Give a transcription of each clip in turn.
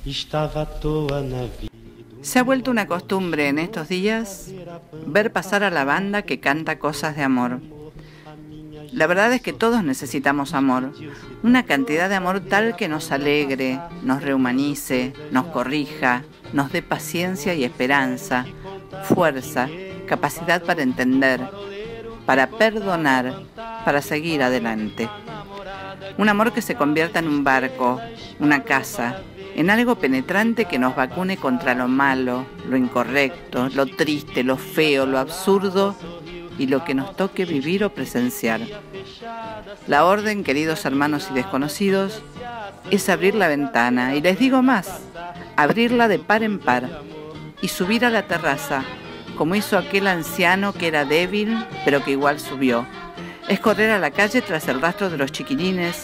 Se ha vuelto una costumbre en estos días ver pasar a la banda que canta cosas de amor. La verdad es que todos necesitamos amor, una cantidad de amor tal que nos alegre, nos rehumanice, nos corrija, nos dé paciencia y esperanza, fuerza, capacidad para entender, para perdonar, para seguir adelante. Un amor que se convierta en un barco, una casa, en algo penetrante que nos vacune contra lo malo, lo incorrecto, lo triste, lo feo, lo absurdo y lo que nos toque vivir o presenciar. La orden, queridos hermanos y desconocidos, es abrir la ventana, y les digo más, abrirla de par en par y subir a la terraza, como hizo aquel anciano que era débil, pero que igual subió. Es correr a la calle tras el rastro de los chiquilines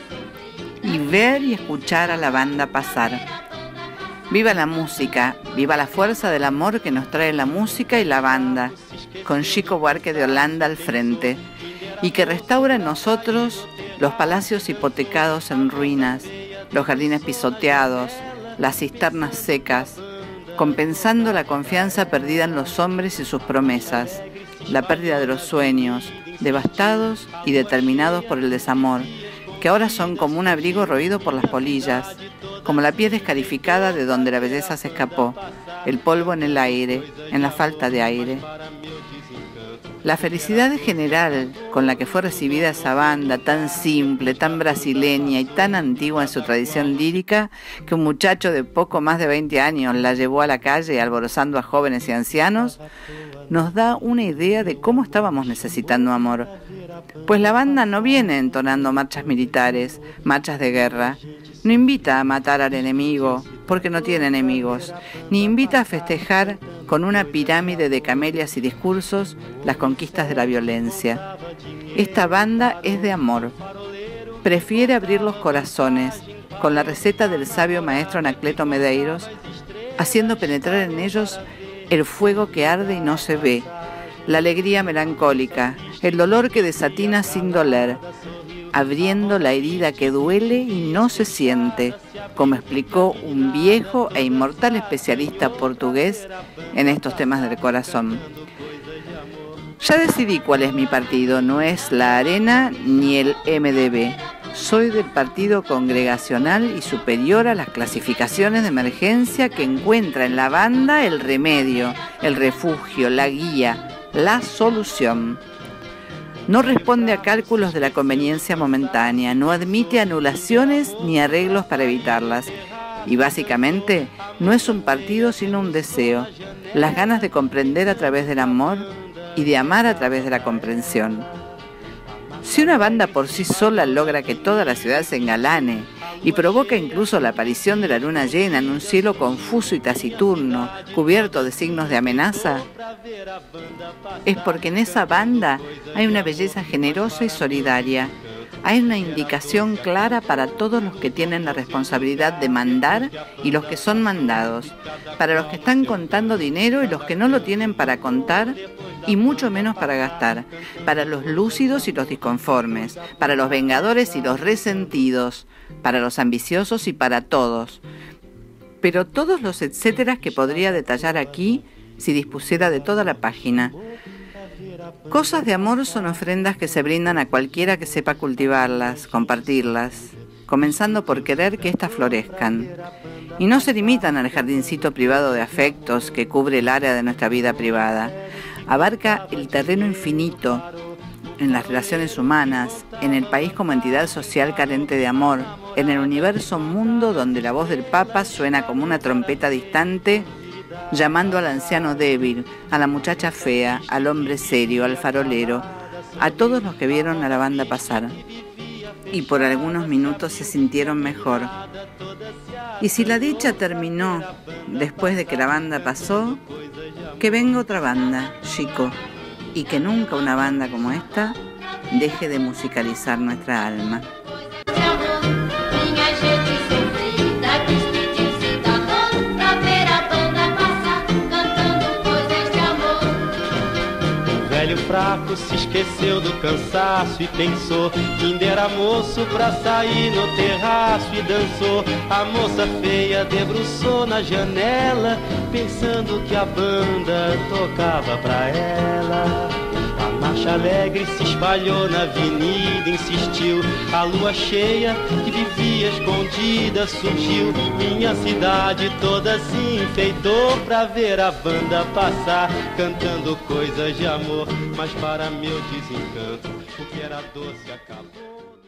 y ver y escuchar a la banda pasar. Viva la música, viva la fuerza del amor que nos trae la música y la banda, con Chico Buarque de Holanda al frente, y que restaura en nosotros los palacios hipotecados en ruinas, los jardines pisoteados, las cisternas secas, compensando la confianza perdida en los hombres y sus promesas, la pérdida de los sueños, devastados y determinados por el desamor, que ahora son como un abrigo roído por las polillas, como la piel escarificada de donde la belleza se escapó, el polvo en el aire, en la falta de aire. La felicidad general con la que fue recibida esa banda, tan simple, tan brasileña y tan antigua en su tradición lírica, que un muchacho de poco más de 20 años la llevó a la calle alborozando a jóvenes y ancianos, nos da una idea de cómo estábamos necesitando amor. Pues la banda no viene entonando marchas militares, marchas de guerra, no invita a matar al enemigo, porque no tiene enemigos, ni invita a festejar con una pirámide de camelias y discursos las conquistas de la violencia. Esta banda es de amor. Prefiere abrir los corazones con la receta del sabio maestro Anacleto Medeiros, haciendo penetrar en ellos el fuego que arde y no se ve, la alegría melancólica, el dolor que desatina sin doler, abriendo la herida que duele y no se siente, como explicó un viejo e inmortal especialista portugués en estos temas del corazón. Ya decidí cuál es mi partido, no es la Arena ni el MDB. Soy del Partido Congregacional y superior a las clasificaciones de emergencia que encuentra en la banda el remedio, el refugio, la guía, la solución. No responde a cálculos de la conveniencia momentánea, no admite anulaciones ni arreglos para evitarlas. Y básicamente no es un partido sino un deseo, las ganas de comprender a través del amor y de amar a través de la comprensión. Si una banda por sí sola logra que toda la ciudad se engalane y provoca incluso la aparición de la luna llena en un cielo confuso y taciturno, cubierto de signos de amenaza, es porque en esa banda hay una belleza generosa y solidaria. Hay una indicación clara para todos los que tienen la responsabilidad de mandar y los que son mandados, para los que están contando dinero y los que no lo tienen para contar y mucho menos para gastar, para los lúcidos y los disconformes, para los vengadores y los resentidos, para los ambiciosos y para todos. Pero todos los etcéteras que podría detallar aquí si dispusiera de toda la página. Cosas de amor son ofrendas que se brindan a cualquiera que sepa cultivarlas, compartirlas, comenzando por querer que éstas florezcan. Y no se limitan al jardincito privado de afectos que cubre el área de nuestra vida privada. Abarca el terreno infinito en las relaciones humanas, en el país como entidad social carente de amor, en el universo mundo donde la voz del Papa suena como una trompeta distante, llamando al anciano débil, a la muchacha fea, al hombre serio, al farolero, a todos los que vieron a la banda pasar. Y por algunos minutos se sintieron mejor. Y si la dicha terminó después de que la banda pasó, que venga otra banda, Chico, y que nunca una banda como esta deje de musicalizar nuestra alma. Pra barraco, se esqueceu do cansaço e pensou que ainda era moço pra sair no terraço e dançou. A moça feia debruçou na janela, pensando que a banda tocava pra ela. A marcha alegre se espalhou na avenida, insistiu. A lua cheia que vivia escondida surgiu. Minha cidade toda se enfeitou pra ver a banda passar, cantando coisas de amor. Mas para meu desencanto, o que era doce acabou.